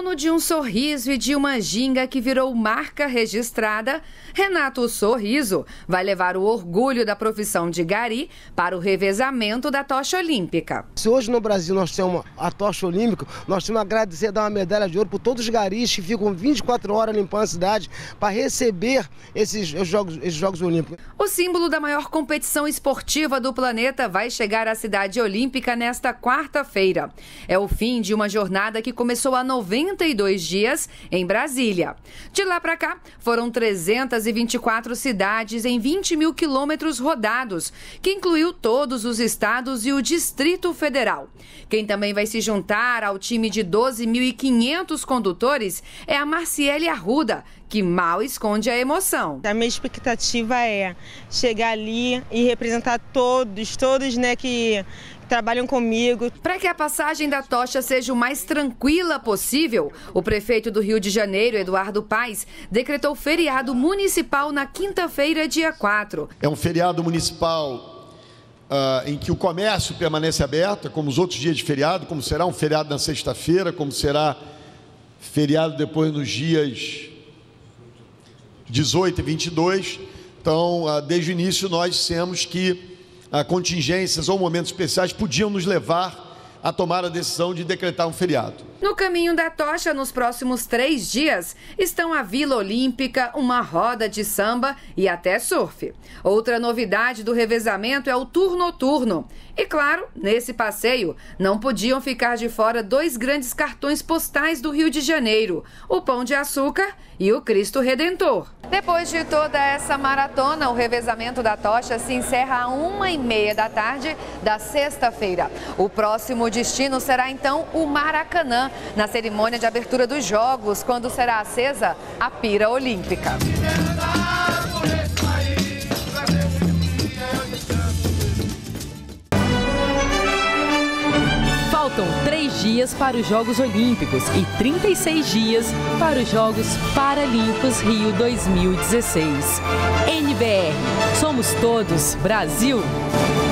Dono de um sorriso e de uma ginga que virou marca registrada, Renato Sorriso vai levar o orgulho da profissão de gari para o revezamento da tocha olímpica. Se hoje no Brasil nós temos a tocha olímpica, nós temos que agradecer e dar uma medalha de ouro por todos os garis que ficam 24 horas limpando a cidade para receber esses Jogos Olímpicos. O símbolo da maior competição esportiva do planeta vai chegar à cidade olímpica nesta quarta-feira. É o fim de uma jornada que começou há 92 dias em Brasília. De lá para cá, foram 324 cidades em 20 mil quilômetros rodados, que incluiu todos os estados e o Distrito Federal. Quem também vai se juntar ao time de 12.500 condutores é a Marciele Arruda, que mal esconde a emoção. A minha expectativa é chegar ali e representar todos, né, que trabalham comigo. Para que a passagem da tocha seja o mais tranquila possível, o prefeito do Rio de Janeiro, Eduardo Paes, decretou feriado municipal na quinta-feira, dia 4. É um feriado municipal em que o comércio permanece aberto, como os outros dias de feriado, como será um feriado na sexta-feira, como será feriado depois nos dias 18 e 22. Então, desde o início, nós dissemos que contingências ou momentos especiais podiam nos levar a tomar a decisão de decretar um feriado. No caminho da tocha, nos próximos 3 dias, estão a Vila Olímpica, uma roda de samba e até surf. Outra novidade do revezamento é o tour noturno. E claro, nesse passeio, não podiam ficar de fora 2 grandes cartões postais do Rio de Janeiro, o Pão de Açúcar e o Cristo Redentor. Depois de toda essa maratona, o revezamento da tocha se encerra às 1h30 da tarde da sexta-feira. O próximo destino será então o Maracanã, na cerimônia de abertura dos Jogos, quando será acesa a pira olímpica. Faltam 3 dias para os Jogos Olímpicos e 36 dias para os Jogos Paralímpicos Rio 2016. NBR, somos todos Brasil!